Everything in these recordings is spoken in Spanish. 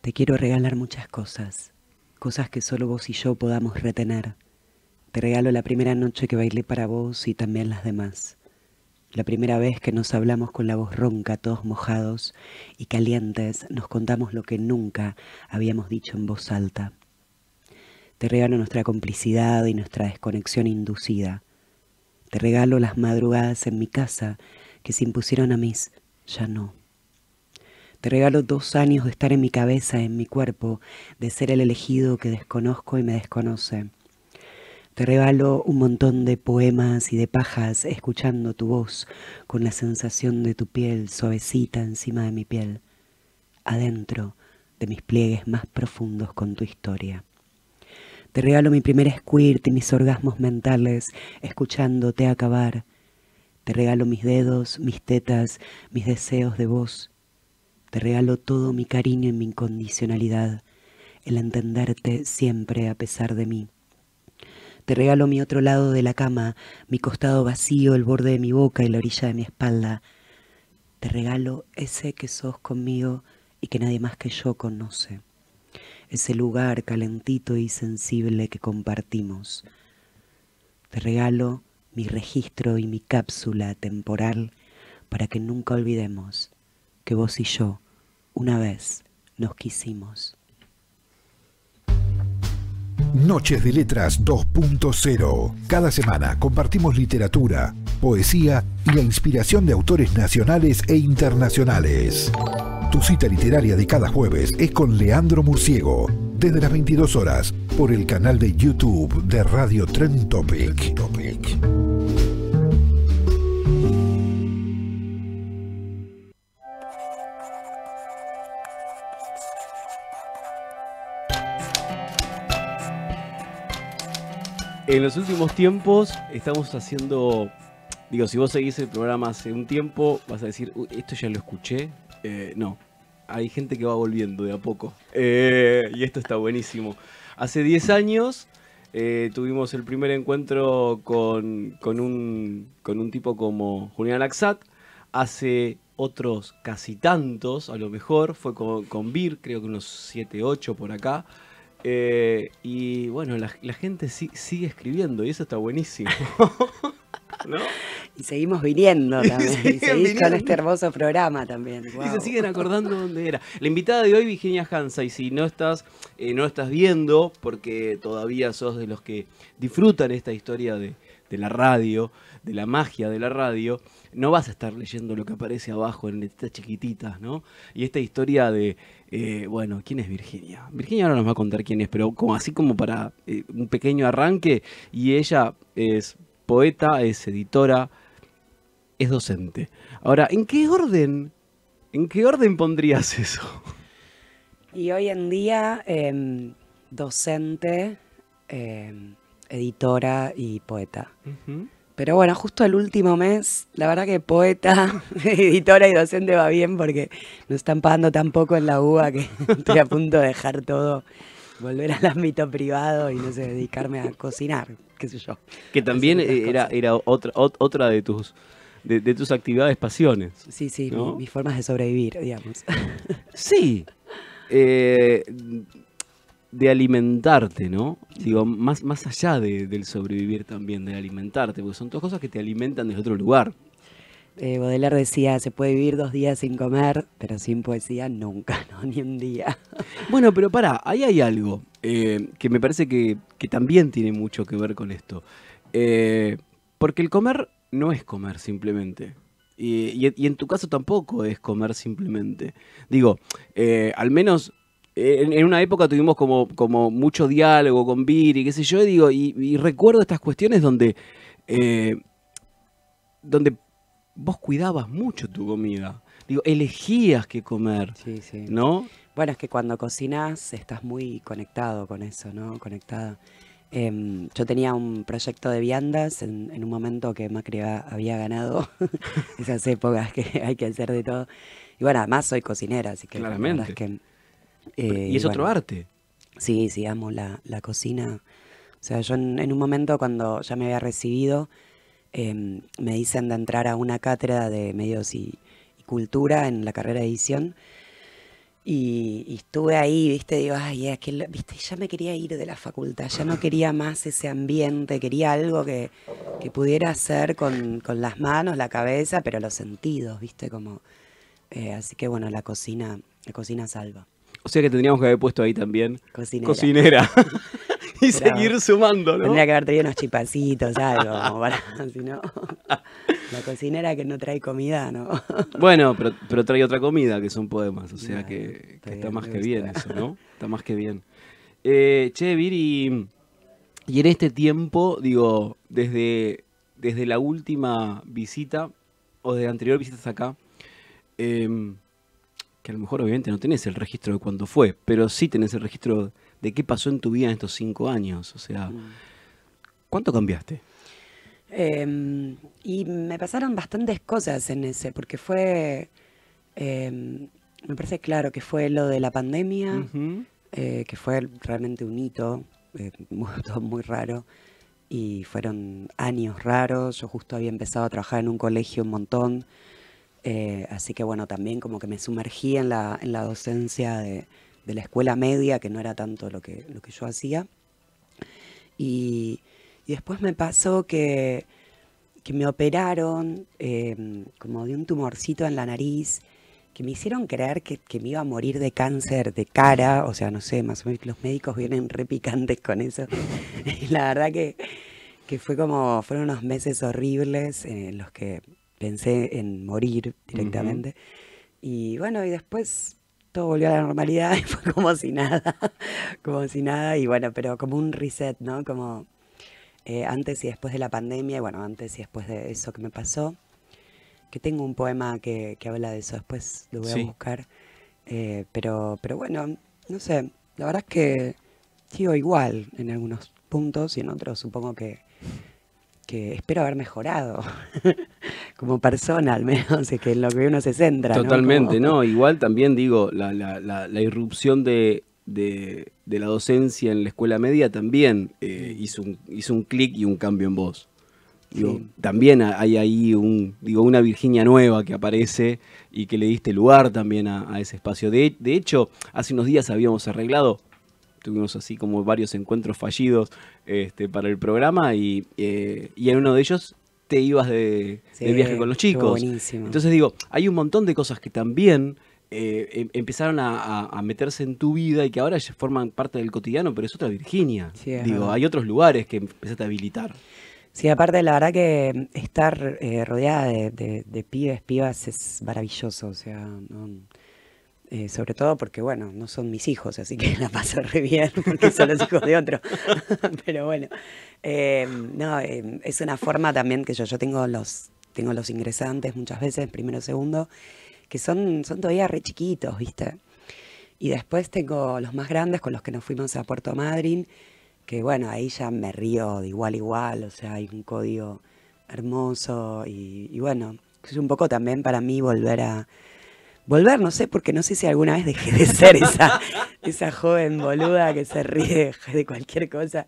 Te quiero regalar muchas cosas, cosas que solo vos y yo podamos retener. Te regalo la primera noche que bailé para vos y también las demás. La primera vez que nos hablamos con la voz ronca, todos mojados y calientes, nos contamos lo que nunca habíamos dicho en voz alta. Te regalo nuestra complicidad y nuestra desconexión inducida. Te regalo las madrugadas en mi casa que se impusieron a mis ya no. Te regalo 2 años de estar en mi cabeza, en mi cuerpo, de ser el elegido que desconozco y me desconoce. Te regalo un montón de poemas y de pajas escuchando tu voz con la sensación de tu piel suavecita encima de mi piel, adentro de mis pliegues más profundos con tu historia. Te regalo mi primer squirt y mis orgasmos mentales escuchándote acabar. Te regalo mis dedos, mis tetas, mis deseos de vos. Te regalo todo mi cariño y mi incondicionalidad, el entenderte siempre a pesar de mí. Te regalo mi otro lado de la cama, mi costado vacío, el borde de mi boca y la orilla de mi espalda. Te regalo ese que sos conmigo y que nadie más que yo conoce. Ese lugar calentito y sensible que compartimos. Te regalo mi registro y mi cápsula temporal para que nunca olvidemos que vos y yo una vez nos quisimos. Noches de Letras 2.0. Cada semana compartimos literatura, poesía y la inspiración de autores nacionales e internacionales. Tu cita literaria de cada jueves es con Leandro Murciego, desde las 22 horas, por el canal de YouTube de Radio Trend Topic. En los últimos tiempos estamos haciendo, digo, si vos seguís el programa hace un tiempo, vas a decir, "Uy, esto ya lo escuché". No, hay gente que va volviendo de a poco. Y esto está buenísimo. Hace 10 años tuvimos el primer encuentro con un tipo como Julián Laxat. Hace otros casi tantos, a lo mejor, fue con Vir, creo que unos 7, 8 por acá. Y bueno, la gente sigue escribiendo y eso está buenísimo. ¿No? Y seguimos viniendo también. Y seguís viniendo con este hermoso programa también. Y Wow. se siguen acordando dónde era. La invitada de hoy, Virginia Hansa, y si no estás viendo, porque todavía sos de los que disfrutan esta historia de la radio, de la magia de la radio, no vas a estar leyendo lo que aparece abajo en letras chiquititas, ¿no? Y esta historia de, bueno, ¿quién es Virginia? Virginia ahora nos va a contar quién es, pero así como para un pequeño arranque, y ella es poeta, es editora, es docente. Ahora, ¿en qué orden pondrías eso? Y hoy en día, docente, editora y poeta. Uh-huh. Pero bueno, justo el último mes, la verdad que poeta, editora y docente va bien porque nos están pagando tan poco en la UBA que estoy a punto de dejar todo, volver al ámbito privado y no sé, dedicarme a cocinar, qué sé yo. Que también era otra de tus actividades, pasiones. Sí, ¿no? mis formas de sobrevivir, digamos. Sí. De alimentarte, ¿no? Digo, más allá del sobrevivir también, de alimentarte, porque son todas cosas que te alimentan desde otro lugar. Baudelaire decía, se puede vivir 2 días sin comer, pero sin poesía nunca, no, ni un día. Bueno, pero pará, ahí hay algo que me parece que también tiene mucho que ver con esto. Porque el comer no es comer simplemente. Y en tu caso tampoco es comer simplemente. Digo, al menos en una época tuvimos como mucho diálogo con Vir y qué sé yo, y recuerdo estas cuestiones donde vos cuidabas mucho tu comida. Digo, elegías qué comer, Sí. ¿no? Bueno, es que cuando cocinas estás muy conectado con eso, ¿no? Conectada. Yo tenía un proyecto de viandas en un momento que Macri había ganado esas épocas que hay que hacer de todo. Y bueno, además soy cocinera, así que Claramente. la verdad es que... Y es otro arte. Sí, amo la cocina. O sea, yo en un momento cuando ya me había recibido, me dicen de entrar a una cátedra de medios y cultura en la carrera de edición. Y estuve ahí, viste, digo, ay, viste, ya me quería ir de la facultad, ya no quería más ese ambiente, quería algo que pudiera hacer con las manos, la cabeza, pero los sentidos, viste, como, así que bueno, la cocina salva. O sea que tendríamos que haber puesto ahí también Cocinera. cocinera. Y Pero seguir sumando, ¿no? tendría que haber traído unos chipacitos, algo, como para, si no, la cocinera que no trae comida, ¿no? Bueno, pero trae otra comida que son poemas, o sea Bueno, que está está bien, más me que bien gusta. eso, ¿no? Está más que bien. Che, Viri, y en este tiempo, digo, desde la última visita, o de la anterior visita hasta acá, que a lo mejor obviamente no tenés el registro de cuándo fue, pero sí tenés el registro de qué pasó en tu vida en estos 5 años, o sea, ¿cuánto cambiaste? Y me pasaron bastantes cosas en ese, porque me parece claro que fue lo de la pandemia, Ujú. que fue realmente un hito, todo muy raro, y fueron años raros. Yo justo había empezado a trabajar en un colegio un montón, así que bueno, también como que me sumergí en la docencia de la escuela media, que no era tanto lo que yo hacía. Y, y después me pasó que me operaron como de un tumorcito en la nariz, que me hicieron creer que me iba a morir de cáncer de cara, o sea, no sé, más o menos los médicos vienen re picantes con eso. Y la verdad que fueron unos meses horribles en los que pensé en morir Ujú. directamente. Y bueno, y después todo volvió a la normalidad y fue como si nada, como si nada, y bueno, pero como un reset, ¿no? Como antes y después de la pandemia, y bueno, antes y después de eso que me pasó, que tengo un poema que habla de eso, después lo voy a Sí. buscar, pero bueno, no sé, la verdad es que sigo igual en algunos puntos y en otros supongo que espero haber mejorado como persona al menos, es que en lo que uno se centra, ¿no? Como, Totalmente, ¿no? Igual también digo, la irrupción de la docencia en la escuela media también hizo un clic y un cambio en vos. Digo, sí, también hay ahí una Virginia nueva que aparece y que le diste lugar también a ese espacio. De hecho, hace unos días habíamos arreglado, tuvimos así como varios encuentros fallidos para el programa y en uno de ellos te ibas sí, de viaje con los estuvo chicos. buenísimo. Entonces digo, hay un montón de cosas que también empezaron a meterse en tu vida y que ahora ya forman parte del cotidiano, pero es otra Virginia. Sí, es Digo, verdad. hay otros lugares que empezaste a habilitar. Sí, aparte la verdad que estar rodeada de pibes, pibas es maravilloso, o sea, sobre todo porque, bueno, no son mis hijos, así que la paso re bien porque son los hijos de otro. Pero bueno, no, es una forma también que yo tengo los ingresantes muchas veces, primero, segundo, que son todavía re chiquitos, ¿viste? Y después tengo los más grandes con los que nos fuimos a Puerto Madryn, que bueno, ahí ya me río de igual a igual, o sea, hay un código hermoso y bueno, es un poco también para mí volver, no sé, porque no sé si alguna vez dejé de ser esa joven boluda que se ríe de cualquier cosa.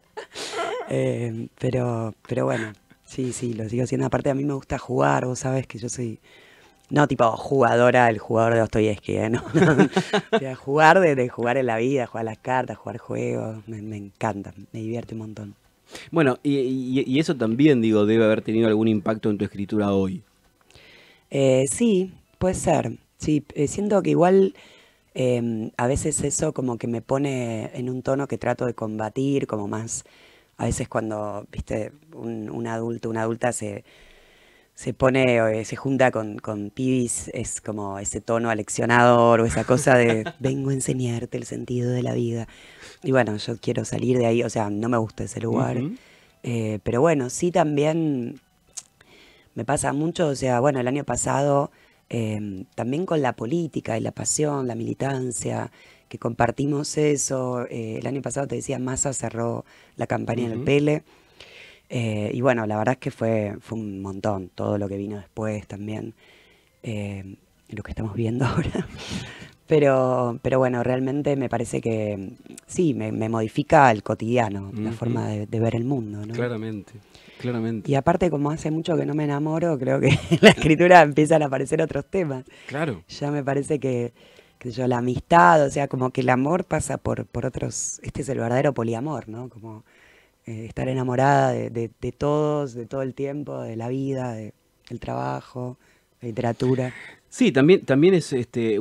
Pero bueno, sí, sí, lo sigo haciendo. Aparte a mí me gusta jugar, vos sabés que yo soy, no tipo jugadora, el jugador de Dostoyevsky, ¿eh? No, no. O sea, jugar de jugar en la vida, jugar las cartas, jugar juegos, me encanta, me divierte un montón. Bueno, y eso también, digo, debe haber tenido algún impacto en tu escritura hoy. Sí, puede ser. Sí, siento que igual a veces eso como que me pone en un tono que trato de combatir, como más, a veces cuando, viste, un adulto, una adulta se pone, se junta con pibis, es como ese tono aleccionador o esa cosa de vengo a enseñarte el sentido de la vida. Y bueno, yo quiero salir de ahí, o sea, no me gusta ese lugar. Ujú. Pero bueno, sí también me pasa mucho, o sea, bueno, el año pasado también con la política y la pasión, la militancia, que compartimos eso. El año pasado te decía, Massa cerró la campaña en el Ujú. Pele. Y bueno, la verdad es que fue un montón, todo lo que vino después también, lo que estamos viendo ahora. Pero bueno, realmente me parece que sí, me modifica el cotidiano, la Ujú. forma de ver el mundo, ¿no? Claramente, claramente. Y aparte, como hace mucho que no me enamoro, creo que en la escritura empiezan a aparecer otros temas. Claro. Ya me parece que qué sé yo, la amistad, o sea, como que el amor pasa por otros, este es el verdadero poliamor, ¿no? Como estar enamorada de todos, de todo el tiempo, de la vida, del trabajo, la literatura. Sí, también es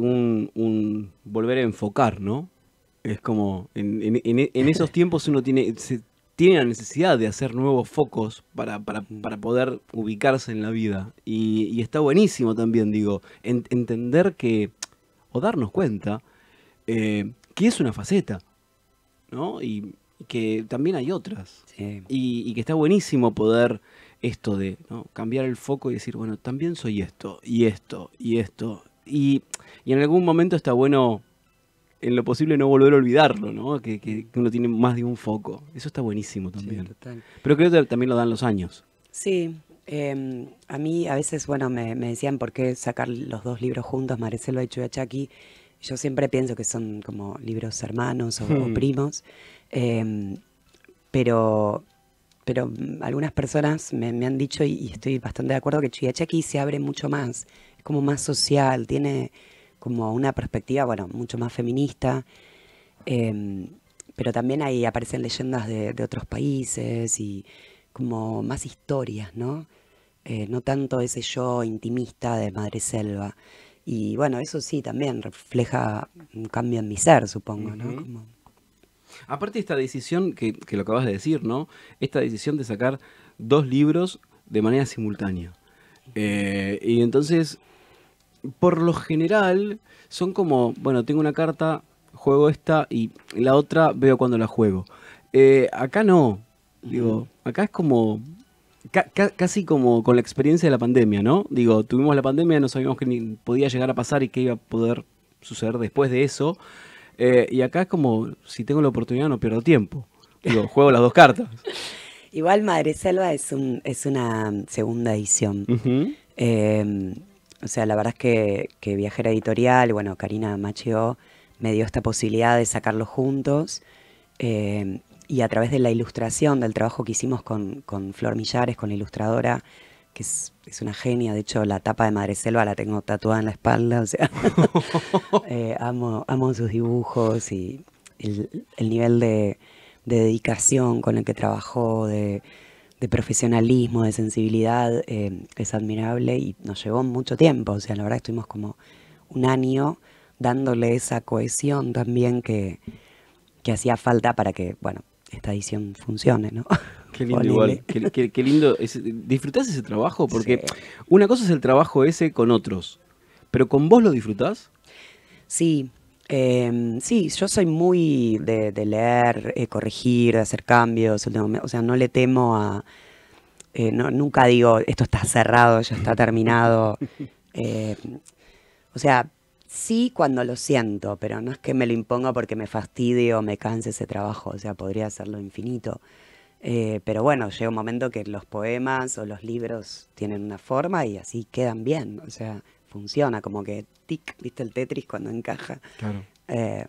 un volver a enfocar, ¿no? Es como en esos tiempos uno tiene la necesidad de hacer nuevos focos para poder ubicarse en la vida. Y está buenísimo también, digo, entender que, o darnos cuenta, que es una faceta, ¿no? Y que también hay otras. Sí. Y que está buenísimo poder esto de, ¿no?, cambiar el foco y decir, bueno, también soy esto, y esto, y esto. Y en algún momento está bueno, en lo posible, no volver a olvidarlo, ¿no? Que uno tiene más de un foco. Eso está buenísimo Sí, también. total. Pero creo que también lo dan los años. Sí, a mí a veces, bueno, me decían por qué sacar los dos libros juntos, Mareselva y Chuyachaki. Yo siempre pienso que son como libros hermanos o primos, em, pero, pero algunas personas me han dicho, y estoy bastante de acuerdo, que Chuyachaki se abre mucho más, es como más social, tiene como una perspectiva, bueno, mucho más feminista, em, pero también ahí aparecen leyendas de otros países y como más historias, ¿no? No tanto ese yo intimista de Madreselva. Y bueno, eso sí también refleja un cambio en mi ser, supongo, ¿no? Ujú. Como, Aparte esta decisión que lo acabas de decir, ¿no? Esta decisión de sacar dos libros de manera simultánea. Y entonces, por lo general, son como, bueno, tengo una carta, juego esta y la otra veo cuando la juego. Acá no, digo, acá es como, casi como con la experiencia de la pandemia, ¿no? Digo, tuvimos la pandemia, no sabíamos qué ni podía llegar a pasar y qué iba a poder suceder después de eso. Y acá es como, si tengo la oportunidad no pierdo tiempo. Digo, juego las dos cartas. igual Madreselva es una segunda edición. Ujú. Eh, o sea, la verdad es que Viajera Editorial, bueno, Karina Machio me dio esta posibilidad de sacarlo juntos. Y a través de la ilustración, del trabajo que hicimos con Flor Millares, con la ilustradora, que es una genia. De hecho, la tapa de Madreselva la tengo tatuada en la espalda. O sea, amo sus dibujos y el nivel de dedicación con el que trabajó, de profesionalismo, de sensibilidad, es admirable y nos llevó mucho tiempo. O sea, la verdad estuvimos como un año dándole esa cohesión también que hacía falta para que, bueno, esta edición funcione, ¿no? Qué lindo Ponele. igual, qué lindo. ¿Disfrutás ese trabajo? Sí. Porque una cosa es el trabajo ese con otros, pero ¿con vos lo disfrutás? Sí, sí, yo soy muy de leer, corregir, de hacer cambios. O sea, no le temo a... nunca digo, esto está cerrado, ya está terminado. eh, o sea, sí cuando lo siento, pero no es que me lo imponga porque me fastidie o me canse ese trabajo. O sea, podría hacerlo infinito. Pero bueno, llega un momento que los poemas o los libros tienen una forma y así quedan bien. O sea, funciona como que tic, ¿viste el Tetris cuando encaja? Claro. Eh,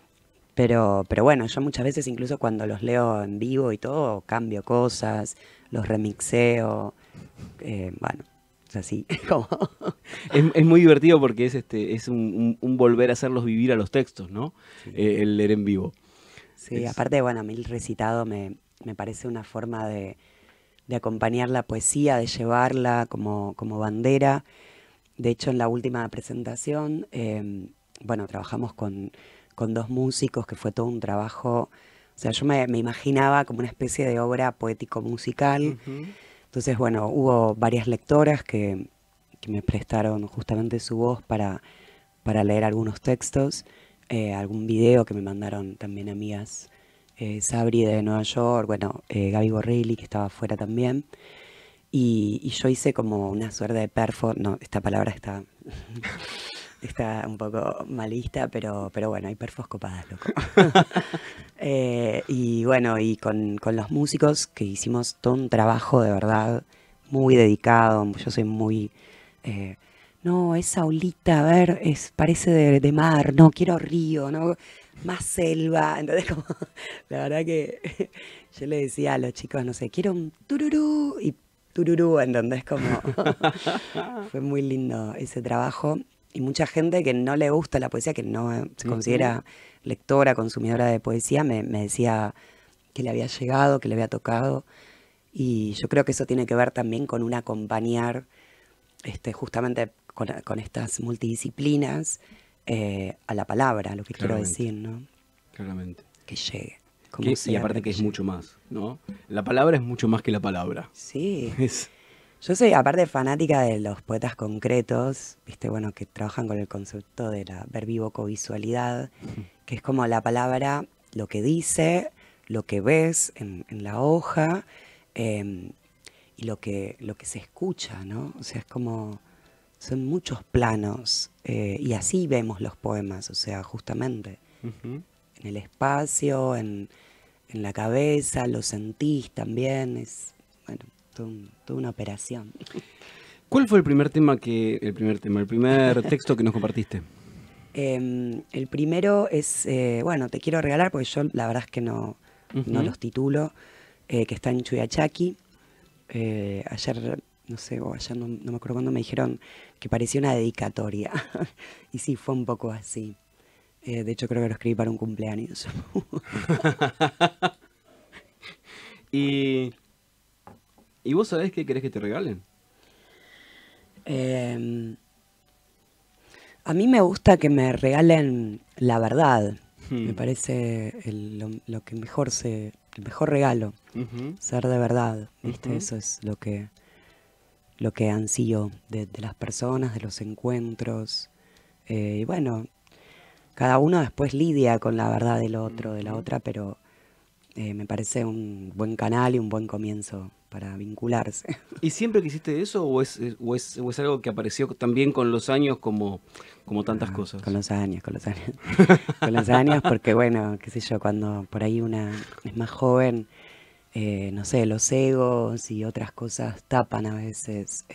pero bueno, yo muchas veces incluso cuando los leo en vivo y todo, cambio cosas, los remixeo. Bueno, es así, como... Es muy divertido porque es un volver a hacerlos vivir a los textos, ¿no? Sí. El leer en vivo. Sí, Es- aparte, bueno, a mí el recitado me parece una forma de acompañar la poesía, de llevarla como bandera. De hecho, en la última presentación, bueno, trabajamos con dos músicos, que fue todo un trabajo. O sea, yo me imaginaba como una especie de obra poético-musical. Ujú. Entonces, bueno, hubo varias lectoras que me prestaron justamente su voz para leer algunos textos, algún video que me mandaron también amigas, Sabri de Nueva York, bueno, Gaby Borrelli, que estaba afuera también. Y yo hice como una suerte de no, esta palabra está, está un poco malista, pero bueno, hay perfos copadas, loco. Y bueno, y con los músicos que hicimos todo un trabajo de verdad muy dedicado. Yo soy muy... eh, no, esa olita, a ver, parece de mar, no, quiero río, no, más selva. Entonces, como, la verdad que yo le decía a los chicos, no sé, quiero un tururú y tururú, ¿entendés? Como, fue muy lindo ese trabajo. y mucha gente que no le gusta la poesía, que no se considera lectora, consumidora de poesía, me decía que le había llegado, que le había tocado. Y yo creo que eso tiene que ver también con un acompañar justamente con estas multidisciplinas a la palabra, lo que quiero Claramente. decir, ¿no? Claramente. Que llegue. Como Y sea, aparte pero que es llegue. mucho más, ¿no? La palabra es mucho más que la palabra. Sí. Es, Yo soy aparte fanática de los poetas concretos, viste, bueno, que trabajan con el concepto de la verbivocovisualidad, que es como la palabra, lo que dice, lo que ves en la hoja, em, y lo que se escucha, ¿no? O sea, es como, son muchos planos, y así vemos los poemas, o sea, justamente, Ujú. en el espacio, en la cabeza, lo sentís también, es, bueno, toda una operación. ¿Cuál fue el primer el primer texto que nos compartiste? El primero es, bueno, te quiero regalar, porque yo la verdad es que no Ujú. los titulo, que está en Chuyachaki. Ayer, no sé, o ayer no me acuerdo cuándo me dijeron que parecía una dedicatoria. Y sí, fue un poco así. De hecho, creo que lo escribí para un cumpleaños. y, ¿Y vos sabés qué querés que te regalen? Em, a mí me gusta que me regalen la verdad. Me Hmm. parece lo que el mejor regalo, Ujú. ser de verdad, ¿viste? Ujú. Eso es lo que ansío de las personas, de los encuentros. Y bueno, cada uno después lidia con la verdad del otro, de la Ujú. otra, pero me parece un buen canal y un buen comienzo para vincularse. ¿Y siempre quisiste eso o es algo que apareció también con los años como tantas Ah, cosas? con los años, con los años. Con los años, porque bueno, qué sé yo, cuando por ahí una es más joven, no sé, los egos y otras cosas tapan a veces,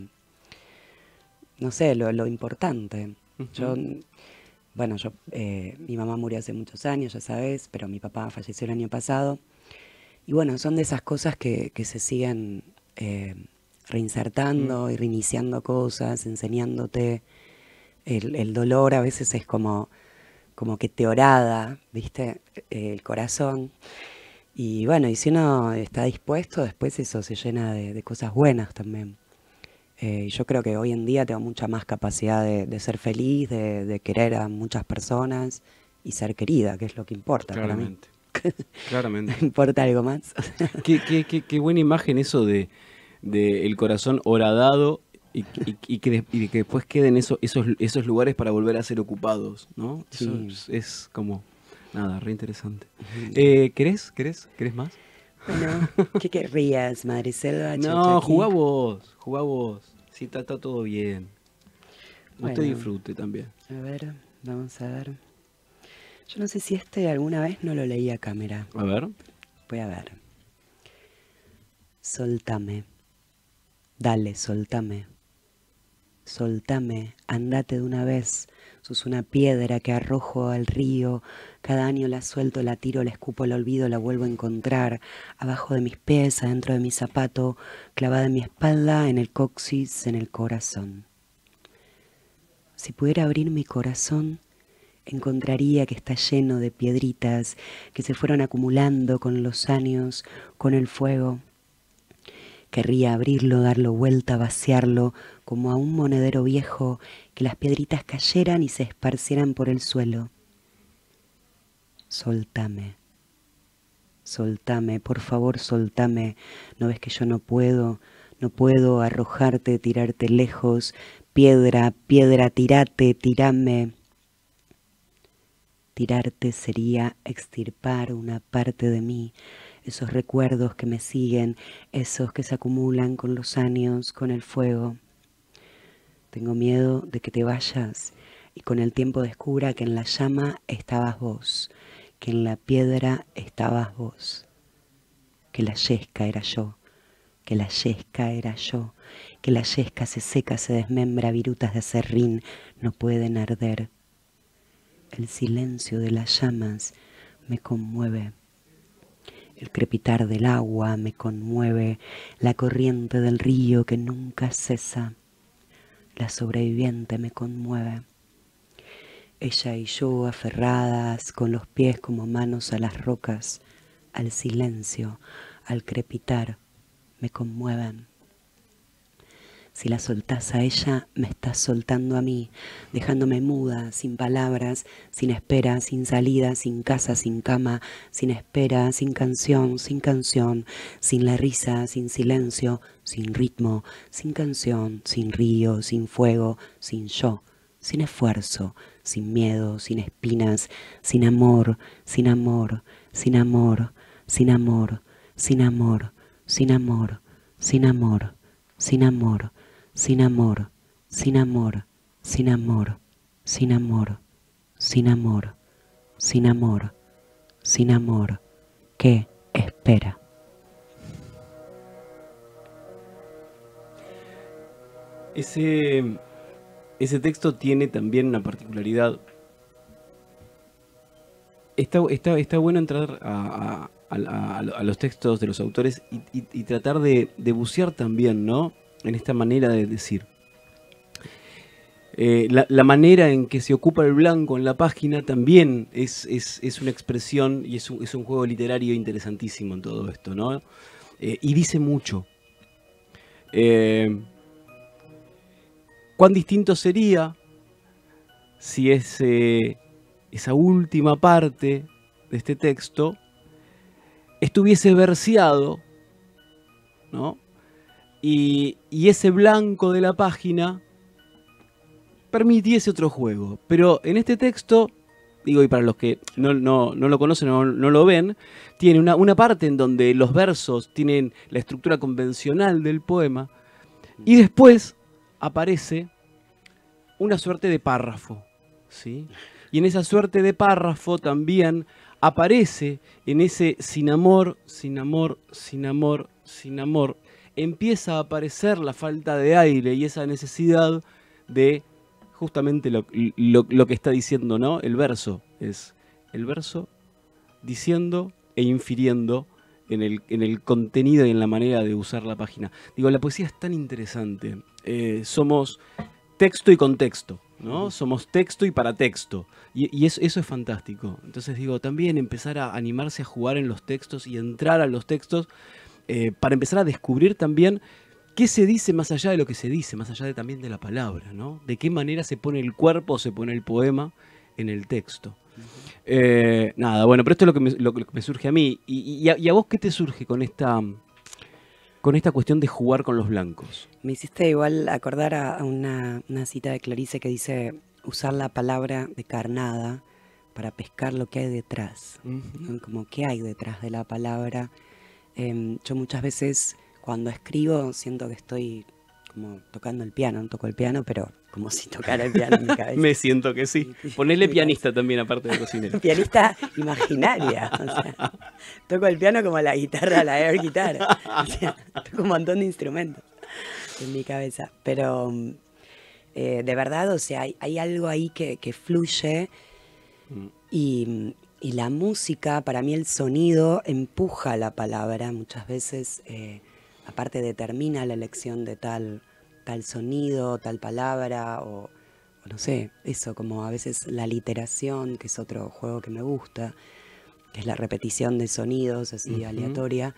no sé, lo importante. Yo, Ujú. bueno, mi mamá murió hace muchos años, ya sabes, pero mi papá falleció el año pasado. Y bueno, son de esas cosas que se siguen eh, Mm. reinsertando y reiniciando cosas, enseñándote. El dolor a veces es como que te horada, ¿viste? El corazón. Y bueno, y si uno está dispuesto, después eso se llena de cosas buenas también. Yo creo que hoy en día tengo mucha más capacidad de ser feliz, de querer a muchas personas y ser querida, que es lo que importa para mí. Claramente, claramente. ¿No importa algo más? Qué buena imagen eso de el corazón horadado y de que después queden esos lugares para volver a ser ocupados, ¿no? Eso Sí. es como, nada, re interesante. Ujú. ¿Querés más? Bueno, ¿qué querrías, Madre Selva, No, Chachaki? jugá vos. Sí, está todo bien. Usted Bueno, disfrute también. a ver, vamos a ver. Yo no sé si alguna vez no lo leí a cámara. A ver. Voy a ver. Soltame. Dale, soltame. Soltame, andate de una vez. Sos una piedra que arrojo al río. Cada año la suelto, la tiro, la escupo, la olvido, la vuelvo a encontrar. Abajo de mis pies, adentro de mi zapato, clavada en mi espalda, en el coxis, en el corazón. Si pudiera abrir mi corazón, encontraría que está lleno de piedritas que se fueron acumulando con los años, con el fuego. Querría abrirlo, darlo vuelta, vaciarlo, como a un monedero viejo, que las piedritas cayeran y se esparcieran por el suelo. Soltame, soltame, por favor, soltame. ¿No ves que yo no puedo arrojarte, tirarte lejos? Piedra, piedra, tirate, tirame. Tirarte sería extirpar una parte de mí, esos recuerdos que me siguen, esos que se acumulan con los años, con el fuego. Tengo miedo de que te vayas y con el tiempo descubra que en la llama estabas vos, que en la piedra estabas vos, que la yesca era yo, que la yesca era yo, que la yesca se seca, se desmembra, virutas de acerrín no pueden arder. El silencio de las llamas me conmueve. El crepitar del agua me conmueve. La corriente del río que nunca cesa. la sobreviviente me conmueve. Ella y yo aferradas, con los pies como manos a las rocas, al silencio, al crepitar, me conmueven. Si la soltás a ella, me estás soltando a mí, dejándome muda, sin palabras, sin espera, sin salida, sin casa, sin cama, sin espera, sin canción, sin la risa, sin silencio, sin ritmo, sin canción, sin río, sin fuego, sin yo, sin esfuerzo, sin miedo, sin espinas, sin amor, sin amor, sin amor, sin amor, sin amor, sin amor, sin amor, sin amor, sin amor, sin amor, sin amor, sin amor, sin amor, sin amor, sin amor, ¿qué espera? Ese texto tiene también una particularidad. Está bueno entrar a los textos de los autores y tratar de bucear también, ¿no? En esta manera de decir. La manera en que se ocupa el blanco en la página también es una expresión y es un juego literario interesantísimo en todo esto, ¿no? Y dice mucho. ¿Cuán distinto sería si esa última parte de este texto estuviese verseado, ¿no? Y ese blanco de la página permitiese otro juego? Pero en este texto, digo, y para los que no lo conocen o no lo ven, tiene una parte en donde los versos tienen la estructura convencional del poema y después aparece una suerte de párrafo, ¿sí? Y en esa suerte de párrafo también aparece en ese sin amor, sin amor, sin amor, sin amor, empieza a aparecer la falta de aire y esa necesidad de justamente lo que está diciendo, ¿no? El verso es el verso diciendo e infiriendo en el contenido y en la manera de usar la página. Digo, la poesía es tan interesante. Somos texto y contexto, ¿no? Somos texto y paratexto. Y eso es fantástico. Entonces digo, también empezar a animarse a jugar en los textos y entrar a los textos para empezar a descubrir también qué se dice más allá de lo que se dice, más allá también de la palabra, ¿no? De qué manera se pone el cuerpo, se pone el poema en el texto. Nada, bueno, pero esto es lo que me surge a mí. ¿Y a vos qué te surge con esta cuestión de jugar con los blancos? Me hiciste igual acordar a una cita de Clarice que dice usar la palabra de carnada para pescar lo que hay detrás. Como qué hay detrás de la palabra. Yo muchas veces cuando escribo siento que estoy como tocando el piano, no toco el piano, pero como si tocara el piano en mi cabeza. Me siento que sí. Ponele pianista también, aparte de cocinero. Pianista imaginaria. O sea, toco el piano como la guitarra, la air guitar. O sea, toco un montón de instrumentos en mi cabeza. Pero de verdad, o sea, hay algo ahí que fluye y la música, para mí el sonido empuja la palabra muchas veces. Aparte determina la elección de tal sonido, tal palabra, o no sé, eso, como a veces la literación, que es otro juego que me gusta, que es la repetición de sonidos así aleatoria.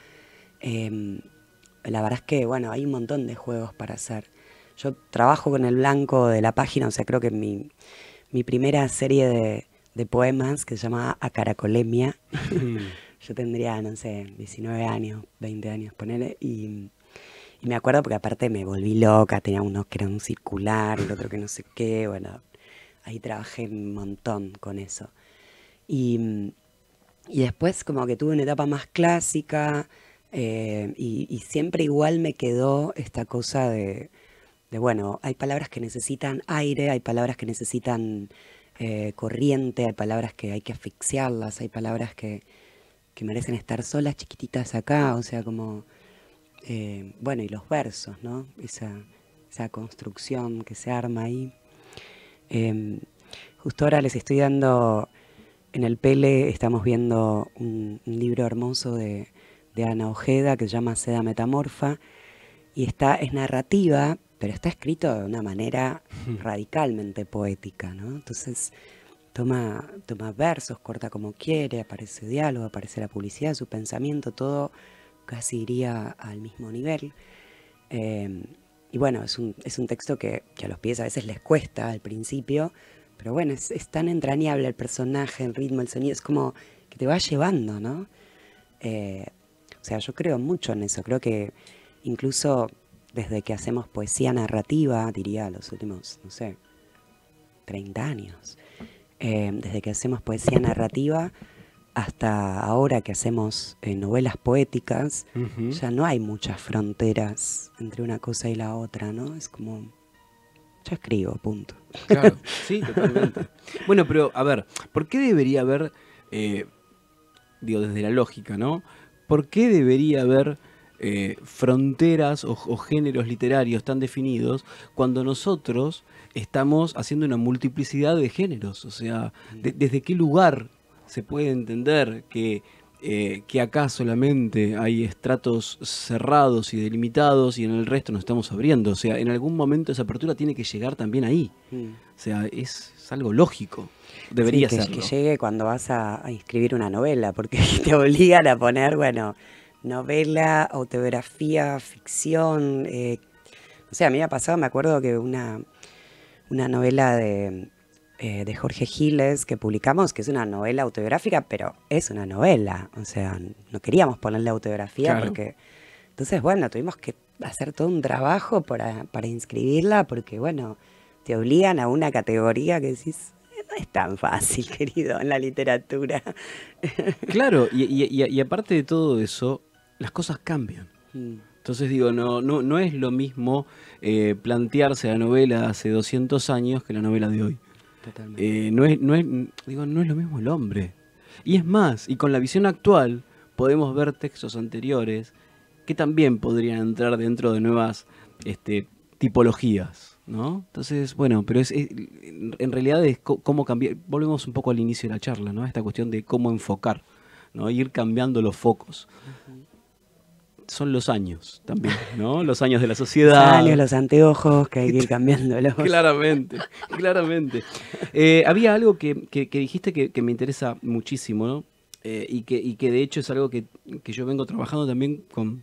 La verdad es que, bueno, hay un montón de juegos para hacer. Yo trabajo con el blanco de la página, o sea, creo que mi primera serie de poemas, que se llama Acaracolemia, yo tendría, no sé, 19 años, 20 años, ponele, y me acuerdo porque aparte me volví loca, tenía uno que era un circular, el otro que no sé qué, bueno, ahí trabajé un montón con eso. Y después como que tuve una etapa más clásica, y siempre igual me quedó esta cosa de, bueno, hay palabras que necesitan aire, hay palabras que necesitan corriente, hay palabras que hay que asfixiarlas, hay palabras que merecen estar solas, chiquititas acá, o sea, como, bueno, y los versos, ¿no? Esa construcción que se arma ahí. Justo ahora les estoy dando, en el Pele estamos viendo un libro hermoso de Ana Ojeda que se llama Seda Metamorfa, y es narrativa, pero está escrito de una manera radicalmente poética, ¿no? Entonces toma versos, corta como quiere, aparece diálogo, aparece la publicidad, su pensamiento, todo casi iría al mismo nivel. Y bueno, es un texto que a los pibes a veces les cuesta al principio, pero bueno, es tan entrañable el personaje, el ritmo, el sonido, es como que te va llevando, ¿no? O sea, yo creo mucho en eso, creo que incluso desde que hacemos poesía narrativa, diría los últimos, no sé, 30 años, desde que hacemos poesía narrativa hasta ahora que hacemos novelas poéticas, ya no hay muchas fronteras entre una cosa y la otra, ¿no? Es como, yo escribo, punto. Claro, sí, totalmente. Bueno, pero a ver, ¿por qué debería haber, digo, desde la lógica, ¿no? ¿Por qué debería haber fronteras o géneros literarios tan definidos cuando nosotros estamos haciendo una multiplicidad de géneros? O sea, ¿desde qué lugar se puede entender que acá solamente hay estratos cerrados y delimitados y en el resto nos estamos abriendo? O sea, en algún momento esa apertura tiene que llegar también ahí. O sea, es algo lógico. Debería sí, serlo. Que llegue cuando vas a escribir una novela, porque te obligan a poner, bueno, novela, autobiografía, ficción. O sea, a mí me ha pasado, me acuerdo que una novela de Jorge Giles que publicamos, que es una novela autobiográfica, pero es una novela. O sea, no queríamos ponerle autobiografía, claro, porque... Entonces, bueno, tuvimos que hacer todo un trabajo para inscribirla, porque, bueno, te obligan a una categoría que decís, no es tan fácil, querido, en la literatura. Claro, y aparte de todo eso, las cosas cambian. Entonces digo, no es lo mismo plantearse la novela hace 200 años que la novela de hoy. Totalmente. No es lo mismo el hombre. Y es más, y con la visión actual podemos ver textos anteriores que también podrían entrar dentro de nuevas tipologías, ¿no? Entonces, bueno, pero en realidad es cómo cambiar. Volvemos un poco al inicio de la charla, ¿no? Esta cuestión de cómo enfocar, ¿no? Ir cambiando los focos. Son los años también, ¿no? Los años de la sociedad. Los años, los anteojos, que hay que ir cambiándolos. Claramente, claramente. Había algo que dijiste que me interesa muchísimo, ¿no? Y que de hecho es algo que yo vengo trabajando también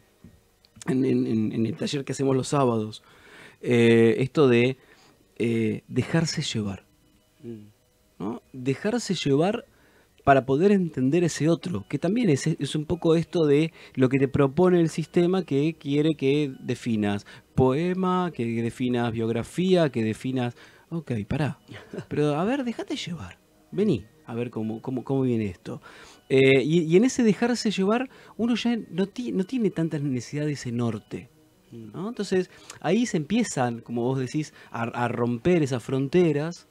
en el taller que hacemos los sábados. Esto de dejarse llevar, ¿no? Dejarse llevar para poder entender ese otro, que también es un poco esto de lo que te propone el sistema, que quiere que definas poema, que definas biografía, que definas... Ok, pará, pero a ver, déjate llevar, vení a ver cómo viene esto. Y en ese dejarse llevar, uno ya no tiene tantas necesidades en norte, ¿no? Entonces, ahí se empiezan, como vos decís, a romper esas fronteras.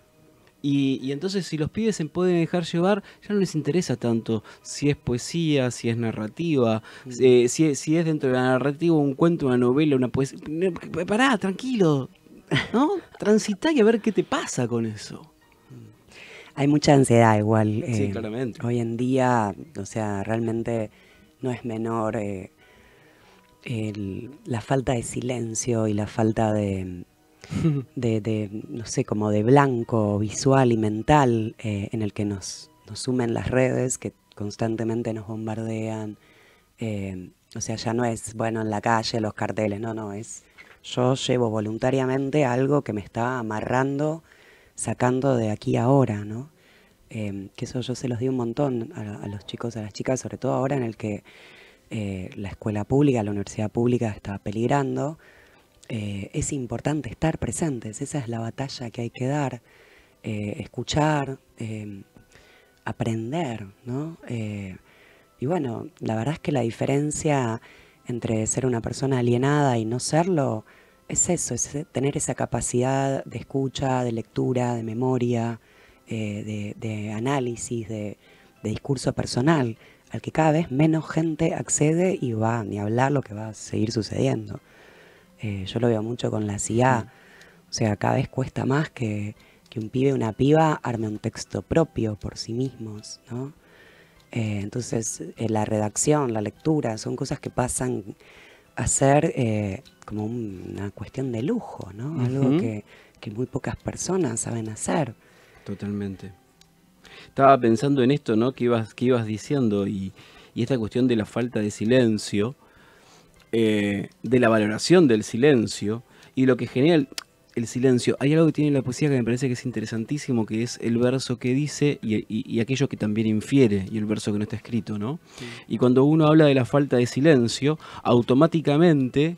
Y entonces si los pibes se pueden dejar llevar, ya no les interesa tanto si es poesía, si es narrativa, si es dentro de la narrativa un cuento, una novela, una poesía. Pará, tranquilo, ¿no? Transitá y a ver qué te pasa con eso. Hay mucha ansiedad igual. Sí, claramente. Hoy en día, o sea, realmente no es menor la falta de silencio y la falta de no sé, como de blanco visual y mental en el que nos sumen las redes, que constantemente nos bombardean. O sea, ya no es, bueno, en la calle, los carteles, no, es yo llevo voluntariamente algo que me está amarrando, sacando de aquí a ahora, ¿no? Que eso yo se los di un montón a los chicos, a las chicas, sobre todo ahora en el que la escuela pública, la universidad pública está peligrando. Es importante estar presentes, esa es la batalla que hay que dar, escuchar, aprender, ¿no? Y bueno, la verdad es que la diferencia entre ser una persona alienada y no serlo es eso, es tener esa capacidad de escucha, de lectura, de memoria, de análisis, de discurso personal, al que cada vez menos gente accede y va ni a hablar lo que va a seguir sucediendo. Yo lo veo mucho con la CIA, o sea, cada vez cuesta más que un pibe o una piba arme un texto propio por sí mismos, ¿no? Entonces, la redacción, la lectura, son cosas que pasan hacer como una cuestión de lujo, ¿no? Algo que muy pocas personas saben hacer. Totalmente. Estaba pensando en esto, ¿no? Que ibas diciendo y esta cuestión de la falta de silencio, de la valoración del silencio y lo que genera el silencio. Hay algo que tiene la poesía que me parece que es interesantísimo, que es el verso que dice y aquello que también infiere, y el verso que no está escrito, ¿no? Sí. Y cuando uno habla de la falta de silencio, automáticamente,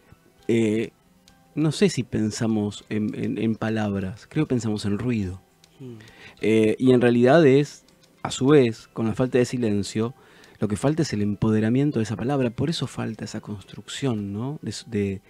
no sé si pensamos en palabras, creo que pensamos en ruido. Y en realidad es, a su vez, con la falta de silencio, lo que falta es el empoderamiento de esa palabra. Por eso falta esa construcción, ¿no? De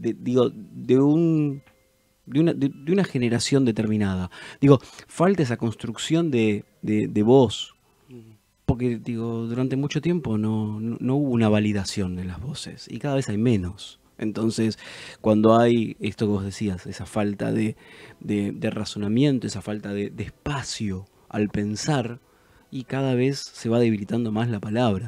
una generación determinada. Digo, falta esa construcción de voz. Porque, digo, durante mucho tiempo no hubo una validación en las voces. Y cada vez hay menos. Entonces, cuando hay esto que vos decías, esa falta de razonamiento, esa falta de espacio al pensar, y cada vez se va debilitando más la palabra.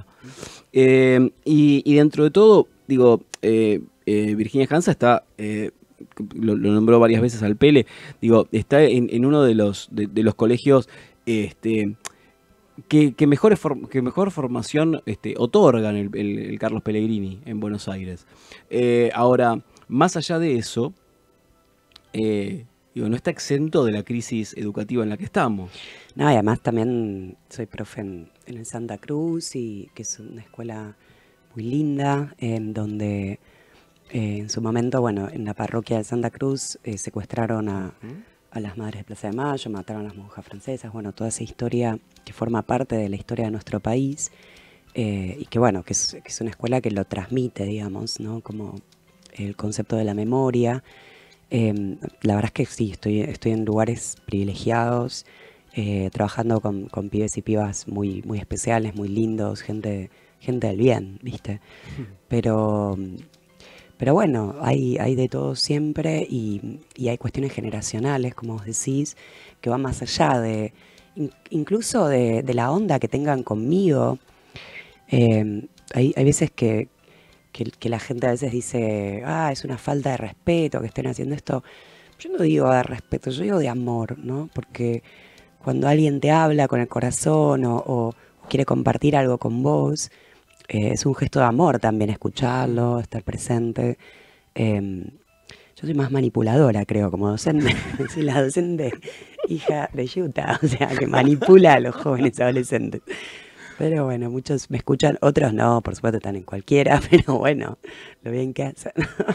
Y dentro de todo, digo, Virginia Hansa está, lo nombró varias veces al Pele, digo, está en uno de los colegios que mejor formación otorgan el Carlos Pellegrini en Buenos Aires. Ahora, más allá de eso, no está exento de la crisis educativa en la que estamos. No, y además también soy profe en el Santa Cruz, y que es una escuela muy linda, en donde en su momento, bueno, en la parroquia de Santa Cruz secuestraron a las madres de Plaza de Mayo, mataron a las monjas francesas, bueno, toda esa historia que forma parte de la historia de nuestro país, y que bueno, que es una escuela que lo transmite, digamos, ¿no? Como el concepto de la memoria. La verdad es que sí, estoy en lugares privilegiados, trabajando con pibes y pibas muy, muy especiales, muy lindos, gente del bien, ¿viste? Pero bueno, hay de todo siempre, y hay cuestiones generacionales, como vos decís, que van más allá de incluso de la onda que tengan conmigo. Hay veces que la gente a veces dice, es una falta de respeto que estén haciendo esto. Yo no digo de respeto, yo digo de amor, ¿no? Porque cuando alguien te habla con el corazón o quiere compartir algo con vos, es un gesto de amor también escucharlo, estar presente. Yo soy más manipuladora, creo, como docente. Soy la docente hija de Utah, o sea, que manipula a los jóvenes adolescentes. Pero bueno, muchos me escuchan, otros no, por supuesto están en cualquiera, pero bueno, lo bien que hacen.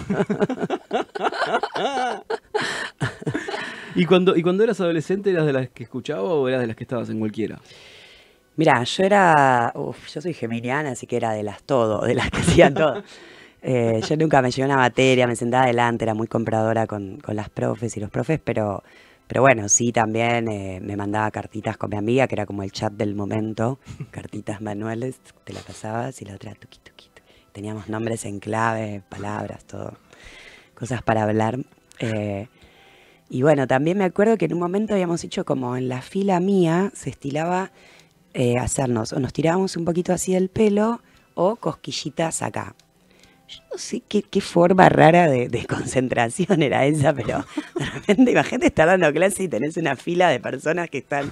¿Y cuando eras adolescente, eras de las que escuchaba o eras de las que estabas en cualquiera? Mirá, yo soy geminiana, así que era de las que hacían todo. Yo nunca me llevé una materia, me sentaba adelante, era muy compradora con las profes y los profes, pero bueno, sí, también me mandaba cartitas con mi amiga, que era como el chat del momento, cartitas manuales, te la pasabas y la otra tuqui. Teníamos nombres en clave, palabras, todo, cosas para hablar. Y bueno, también me acuerdo que en un momento habíamos hecho como en la fila mía, se estilaba hacernos, o nos tirábamos un poquito así del pelo, o cosquillitas acá. Yo no sé qué forma rara de concentración era esa, pero de repente imagínate estar dando clase y tenés una fila de personas que están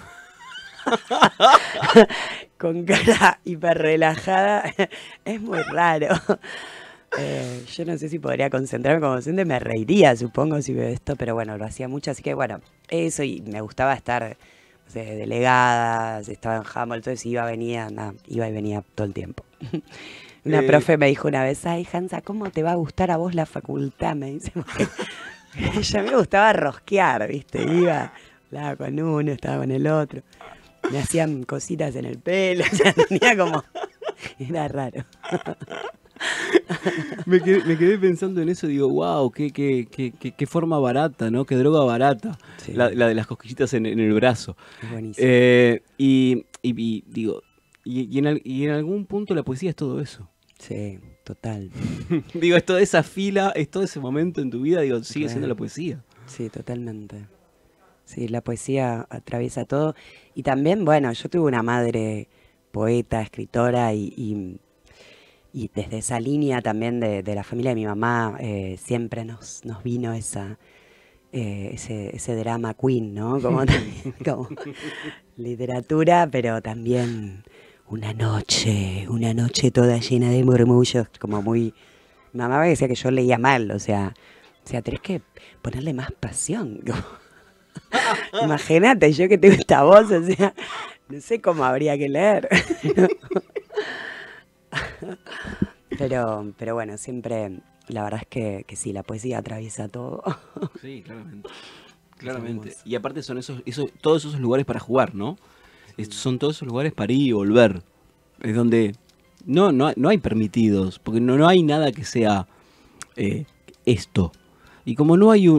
con cara hiper relajada. Es muy raro. Yo no sé si podría concentrarme como docente, me reiría, supongo, si veo esto, pero bueno, lo hacía mucho, así que bueno, eso, y me gustaba estar, no sé, delegada, estaba en Hamilton, entonces iba y venía todo el tiempo. Una profe me dijo una vez, ay, Hansa, ¿cómo te va a gustar a vos la facultad? Me dice, porque ya me gustaba rosquear, ¿viste? Hablaba con uno, estaba con el otro. Me hacían cositas en el pelo, o sea, tenía como... Era raro. Me quedé pensando en eso, digo, wow, qué forma barata, ¿no? Qué droga barata, sí. La de las cosquillitas en el brazo. Es buenísimo. Y digo... Y en algún punto la poesía es todo eso. Sí, total. Digo, es toda esa fila, es todo ese momento en tu vida, digo, sigue siendo la poesía. Sí, totalmente. Sí, la poesía atraviesa todo. Y también, bueno, yo tuve una madre poeta, escritora, y Y desde esa línea también de la familia de mi mamá siempre nos vino ese drama queen, ¿no? Como, como literatura, pero también una noche toda llena de murmullos, como muy... Mi mamá me decía que yo leía mal, o sea, tenés que ponerle más pasión. Imagínate, yo que tengo esta voz, o sea, no sé cómo habría que leer. Pero bueno, siempre, la verdad es que sí, la poesía atraviesa todo. Sí, claramente. Es Claramente. hermoso. Y aparte son todos esos lugares para jugar, ¿no? Son todos esos lugares para ir y volver. Es donde no hay permitidos, porque no hay nada que sea esto. Y como no hay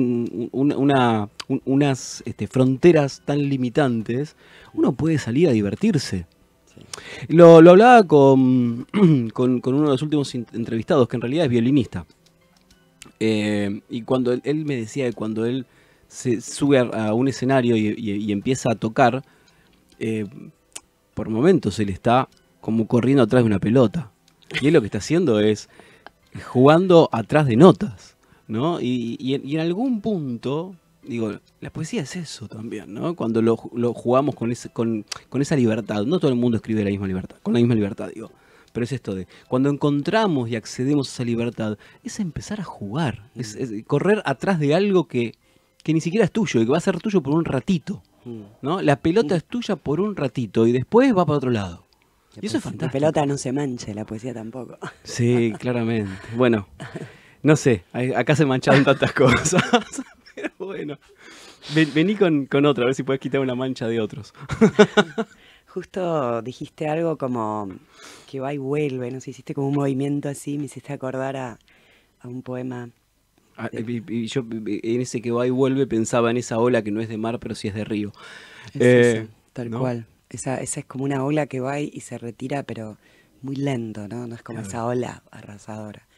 unas fronteras tan limitantes, uno puede salir a divertirse. Sí. Lo hablaba con uno de los últimos entrevistados, que en realidad es violinista. Y cuando él me decía que cuando él se sube a un escenario y empieza a tocar, por momentos él está como corriendo atrás de una pelota. Y él lo que está haciendo es jugando atrás de notas, ¿no? Y en algún punto, digo, la poesía es eso también, ¿no? Cuando lo jugamos con esa libertad. No todo el mundo escribe la misma libertad, con la misma libertad, digo. Pero es esto de, cuando encontramos y accedemos a esa libertad, es empezar a jugar, es correr atrás de algo que ni siquiera es tuyo y que va a ser tuyo por un ratito, ¿no? La pelota es tuya por un ratito y después va para otro lado. Y eso es La fantástico. pelota no se manche, la poesía tampoco. Sí, claramente. Bueno, no sé, acá se mancharon tantas cosas. Pero bueno, vení con otra, a ver si puedes quitar una mancha de otros. Justo dijiste algo como que va y vuelve, no sé, hiciste como un movimiento así, me hiciste acordar a un poema. Y yo en ese que va y vuelve pensaba en esa ola que no es de mar, pero sí es de río. Es eso, tal ¿no? cual. Esa es como una ola que va y se retira, pero muy lento, ¿no? No es como Claro. esa ola arrasadora.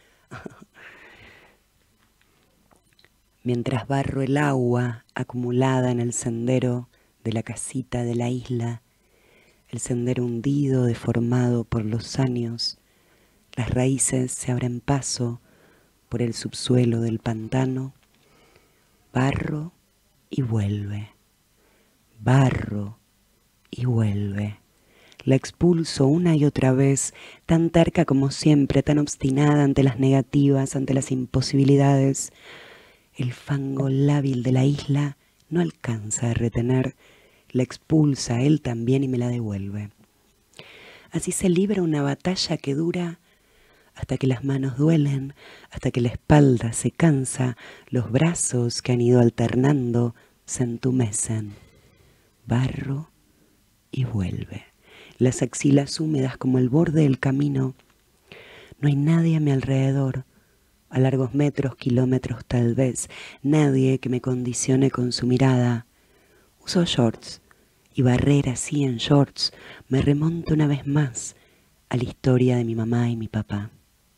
Mientras barro el agua acumulada en el sendero de la casita de la isla, el sendero hundido, deformado por los años, las raíces se abren paso por el subsuelo del pantano, barro y vuelve, barro y vuelve. La expulso una y otra vez, tan terca como siempre, tan obstinada ante las negativas, ante las imposibilidades. El fango lábil de la isla no alcanza a retener, la expulsa él también y me la devuelve. Así se libra una batalla que dura hasta que las manos duelen, hasta que la espalda se cansa, los brazos que han ido alternando se entumecen. Barro y vuelve. Las axilas húmedas como el borde del camino. No hay nadie a mi alrededor, a largos metros, kilómetros tal vez, nadie que me condicione con su mirada. Uso shorts y barrer así en shorts me remonto una vez más a la historia de mi mamá y mi papá.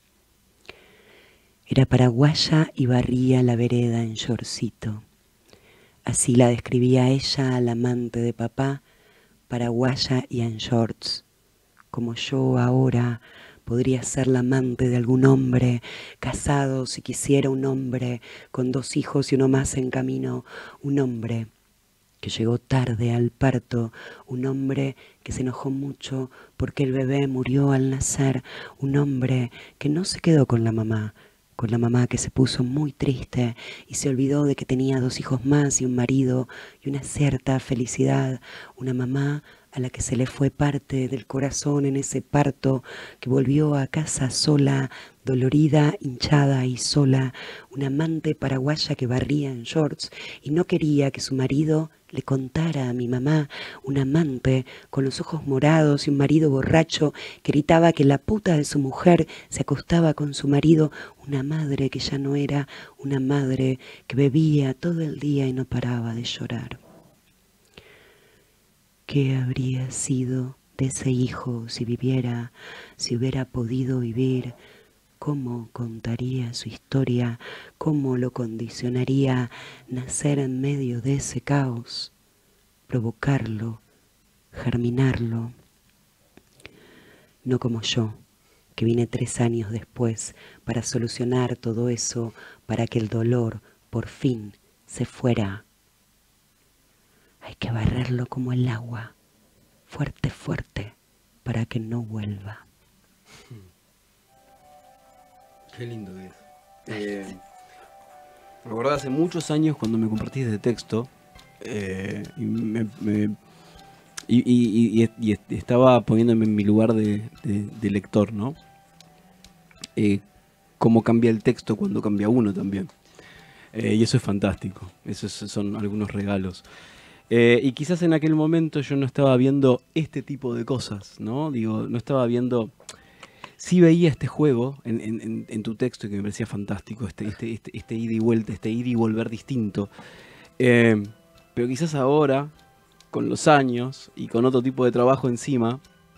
Era paraguaya y barría la vereda en shortcito. Así la describía ella al amante de papá, paraguaya y en shorts, como yo ahora podría ser la amante de algún hombre, casado si quisiera un hombre, con 2 hijos y uno más en camino, un hombre que llegó tarde al parto, un hombre que se enojó mucho porque el bebé murió al nacer, un hombre que no se quedó con la mamá que se puso muy triste y se olvidó de que tenía 2 hijos más y un marido y una cierta felicidad, una mamá a la que se le fue parte del corazón en ese parto, que volvió a casa sola, dolorida, hinchada y sola, una amante paraguaya que barría en shorts y no quería que su marido le contara a mi mamá, un amante con los ojos morados y un marido borracho que gritaba que la puta de su mujer se acostaba con su marido, una madre que ya no era una madre, que bebía todo el día y no paraba de llorar. ¿Qué habría sido de ese hijo si viviera, si hubiera podido vivir? ¿Cómo contaría su historia? ¿Cómo lo condicionaría nacer en medio de ese caos? Provocarlo, germinarlo. No como yo, que vine 3 años después para solucionar todo eso, para que el dolor por fin se fuera. Hay que barrerlo como el agua, fuerte, fuerte, para que no vuelva. Qué lindo que es. Me acuerdo hace muchos años cuando me compartí de texto y estaba poniéndome en mi lugar de lector, ¿no? Cómo cambia el texto cuando cambia uno también. Y eso es fantástico. Esos son algunos regalos. Y quizás en aquel momento yo no estaba viendo este tipo de cosas, ¿no? Digo, no estaba viendo... Sí veía este juego en tu texto que me parecía fantástico, este ida y vuelta, este ir y volver distinto. Pero quizás ahora, con los años y con otro tipo de trabajo encima,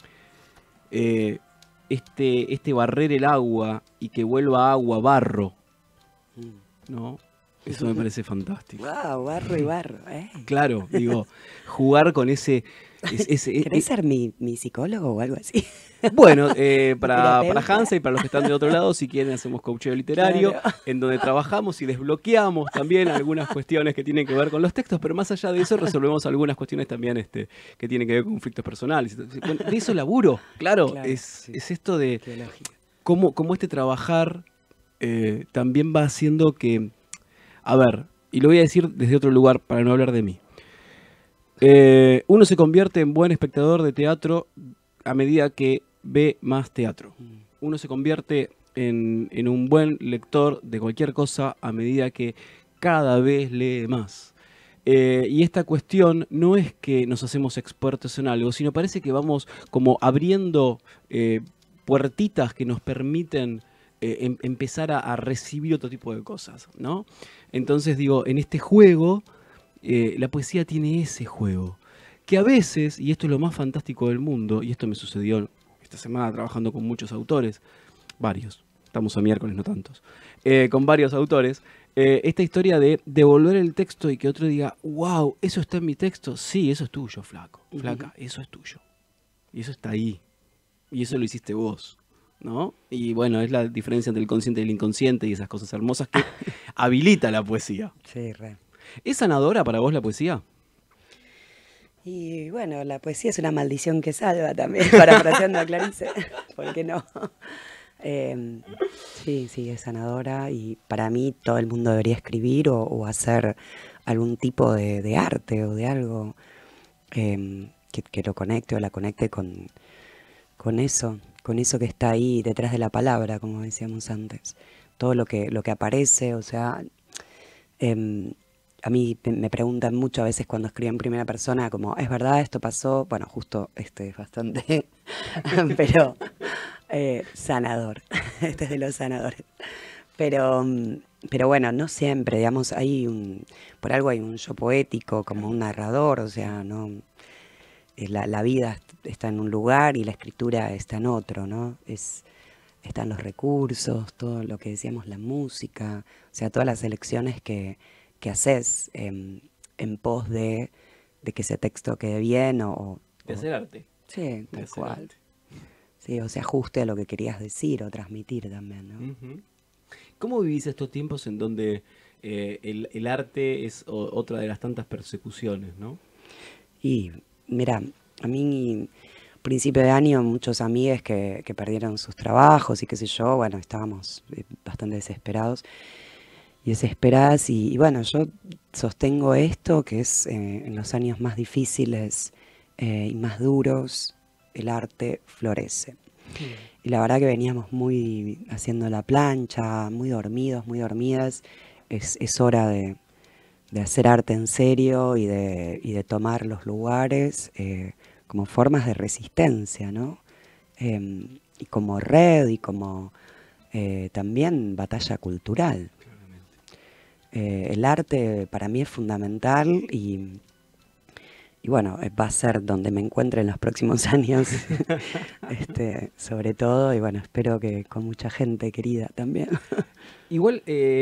este barrer el agua y que vuelva agua, barro, ¿no? Eso me parece fantástico. ¡Wow! Barro y barro. Claro, digo, jugar con ese... ¿Querés ser mi psicólogo o algo así? Bueno, para Hansa y para los que están de otro lado, si quieren hacemos coacheo literario, Claro. en donde trabajamos y desbloqueamos también algunas cuestiones que tienen que ver con los textos, pero más allá de eso resolvemos algunas cuestiones también que tienen que ver con conflictos personales. Bueno, de eso laburo, claro, es esto de cómo este trabajar también va haciendo que... A ver, y lo voy a decir desde otro lugar para no hablar de mí. Uno se convierte en buen espectador de teatro a medida que ve más teatro. Uno se convierte en un buen lector de cualquier cosa a medida que cada vez lee más. Y esta cuestión no es que nos hacemos expertos en algo, sino parece que vamos como abriendo puertitas que nos permiten empezar a recibir otro tipo de cosas, ¿no? Entonces digo, en este juego, la poesía tiene ese juego, que a veces, y esto es lo más fantástico del mundo, y esto me sucedió esta semana trabajando con muchos autores, varios, estamos a miércoles, no tantos, con varios autores, esta historia de devolver el texto y que otro diga, wow, ¿eso está en mi texto? Sí, eso es tuyo, flaco, flaca, eso es tuyo. Y eso está ahí. Y eso lo hiciste vos, ¿no? Y bueno, es la diferencia entre el consciente y el inconsciente y esas cosas hermosas que habilita la poesía. Sí, re. ¿Es sanadora para vos la poesía? Y bueno, la poesía es una maldición que salva también, parafraseando a Clarice, ¿por qué no? Sí, es sanadora y para mí todo el mundo debería escribir o hacer algún tipo de arte o de algo que lo conecte o la conecte con eso que está ahí detrás de la palabra, como decíamos antes. Todo lo que aparece, o sea, a mí me preguntan mucho a veces cuando escribo en primera persona, como, ¿es verdad esto pasó? Bueno, justo este es bastante, pero sanador, este es de los sanadores. Pero bueno, no siempre, digamos, por algo hay un yo poético, como un narrador, o sea, no, la vida está en un lugar y la escritura está en otro, ¿no? Están los recursos, todo lo que decíamos, la música, o sea, todas las elecciones que haces en pos de que ese texto quede bien De hacer arte. Sí, tal cual. Arte. Sí, o se ajuste a lo que querías decir o transmitir también, ¿no? ¿Cómo vivís estos tiempos en donde el arte es otra de las tantas persecuciones, ¿no? Y mira, a mí, principio de año, muchos amigos que perdieron sus trabajos y qué sé yo, bueno, estábamos bastante desesperados y desesperadas y bueno, yo sostengo esto que es en los años más difíciles y más duros, el arte florece. Y la verdad que veníamos muy haciendo la plancha, muy dormidos, muy dormidas. Es hora de hacer arte en serio y de tomar los lugares como formas de resistencia, ¿no? Y como red y como también batalla cultural. El arte para mí es fundamental y bueno, va a ser donde me encuentre en los próximos años, sobre todo, y bueno, espero que con mucha gente querida también. Igual,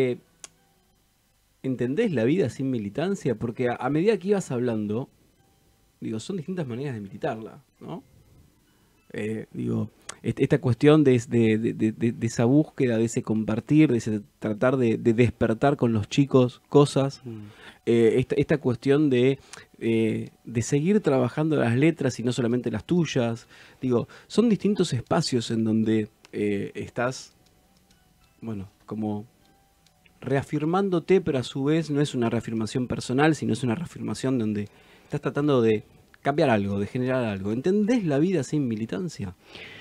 ¿entendés la vida sin militancia? Porque a medida que ibas hablando, digo, son distintas maneras de militarla, ¿no? Digo, esta cuestión de esa búsqueda, de ese compartir, de ese tratar de despertar con los chicos cosas, esta cuestión de seguir trabajando las letras y no solamente las tuyas. Digo, son distintos espacios en donde estás, bueno, como reafirmándote, pero a su vez no es una reafirmación personal, sino es una reafirmación donde estás tratando de cambiar algo, de generar algo. ¿Entendés la vida sin militancia?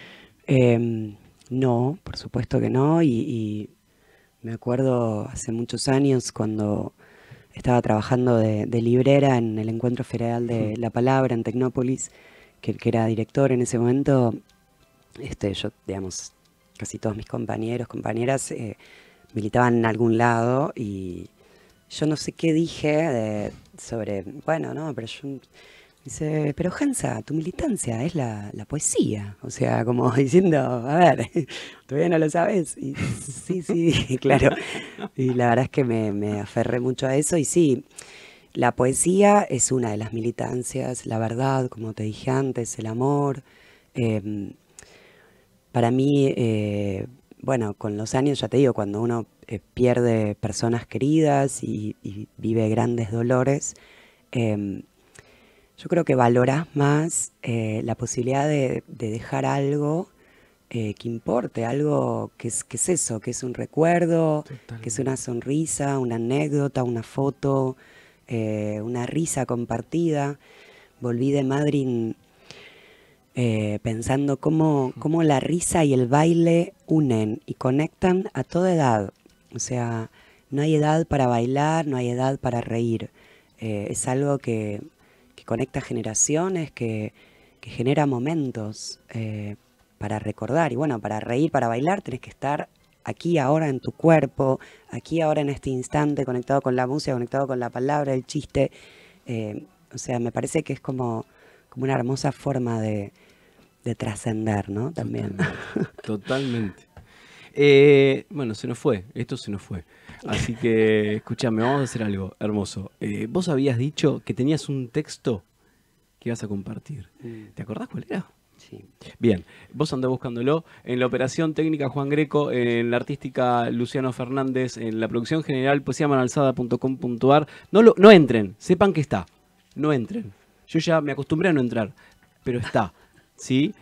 No, por supuesto que no, y me acuerdo hace muchos años cuando estaba trabajando de librera en el Encuentro Federal de la Palabra en Tecnópolis, que era director en ese momento. Yo, digamos, casi todos mis compañeros, compañeras militaban en algún lado, y yo no sé qué dije sobre, bueno, no, pero yo... Dice, pero Hansa, tu militancia es la poesía. O sea, como diciendo, a ver, todavía no lo sabes. Y sí, claro. Y la verdad es que me aferré mucho a eso. Y sí, la poesía es una de las militancias, la verdad, como te dije antes, el amor. Para mí, bueno, con los años, ya te digo, cuando uno pierde personas queridas y vive grandes dolores, yo creo que valorás más la posibilidad de dejar algo que importe, algo que es eso, que es un recuerdo, Totalmente. que es una sonrisa, una anécdota, una foto, una risa compartida. Volví de Madrid pensando cómo la risa y el baile unen y conectan a toda edad. O sea, no hay edad para bailar, no hay edad para reír. Es algo que conecta generaciones, que genera momentos para recordar. Y bueno, para reír, para bailar, tenés que estar aquí ahora en tu cuerpo, aquí ahora en este instante, conectado con la música, conectado con la palabra, el chiste. O sea, me parece que es como una hermosa forma de trascender, ¿no? También. Totalmente. Bueno, se nos fue, esto se nos fue. Así que, escúchame, vamos a hacer algo hermoso. Vos habías dicho que tenías un texto que ibas a compartir. ¿Te acordás cuál era? Sí. Bien, vos andás buscándolo. En la operación técnica Juan Greco, en la artística Luciano Fernández, en la producción general poesiamanalzada.com.ar. No entren, sepan que está. No entren. Yo ya me acostumbré a no entrar, pero está. ¿Sí?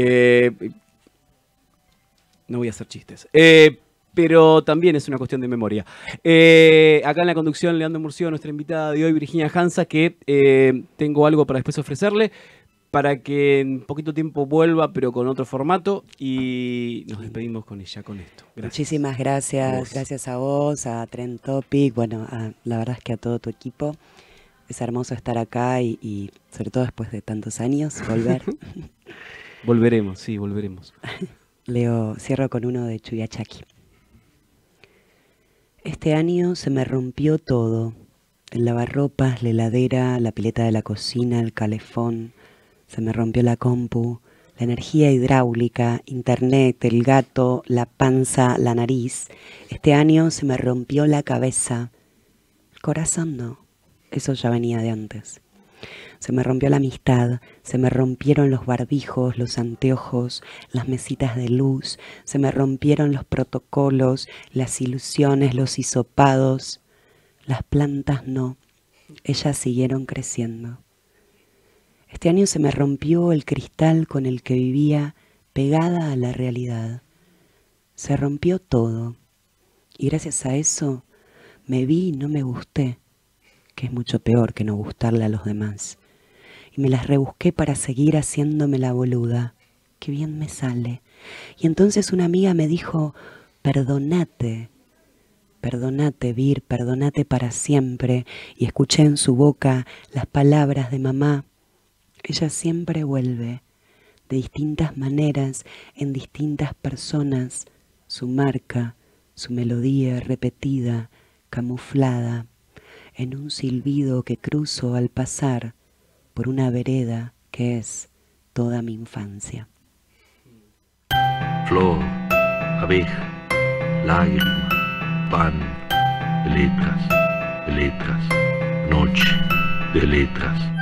No voy a hacer chistes. Pero también es una cuestión de memoria. Acá en la conducción, Leandro Murcio, nuestra invitada de hoy, Virginia Hansa, que tengo algo para después ofrecerle, para que en poquito tiempo vuelva, pero con otro formato, y nos despedimos con ella, con esto. Gracias. Muchísimas gracias. Gracias a vos, a Trend Topic, bueno, la verdad es que a todo tu equipo. Es hermoso estar acá y sobre todo después de tantos años, volver. Volveremos, sí, volveremos. Cierro con uno de Chuyachaki. Este año se me rompió todo. El lavarropas, la heladera, la pileta de la cocina, el calefón. Se me rompió la compu, la energía hidráulica, internet, el gato, la panza, la nariz. Este año se me rompió la cabeza. El corazón no. Eso ya venía de antes. Se me rompió la amistad, se me rompieron los barbijos, los anteojos, las mesitas de luz, se me rompieron los protocolos, las ilusiones, los hisopados. Las plantas no, ellas siguieron creciendo. Este año se me rompió el cristal con el que vivía pegada a la realidad. Se rompió todo y gracias a eso me vi y no me gusté, que es mucho peor que no gustarle a los demás. Y me las rebusqué para seguir haciéndome la boluda. Qué bien me sale. Y entonces una amiga me dijo, perdonate, perdonate, Vir, perdonate para siempre. Y escuché en su boca las palabras de mamá. Ella siempre vuelve, de distintas maneras, en distintas personas, su marca, su melodía repetida, camuflada, en un silbido que cruzo al pasar por una vereda que es toda mi infancia. Flor, abeja, lágrima, pan, de letras, noche, de letras.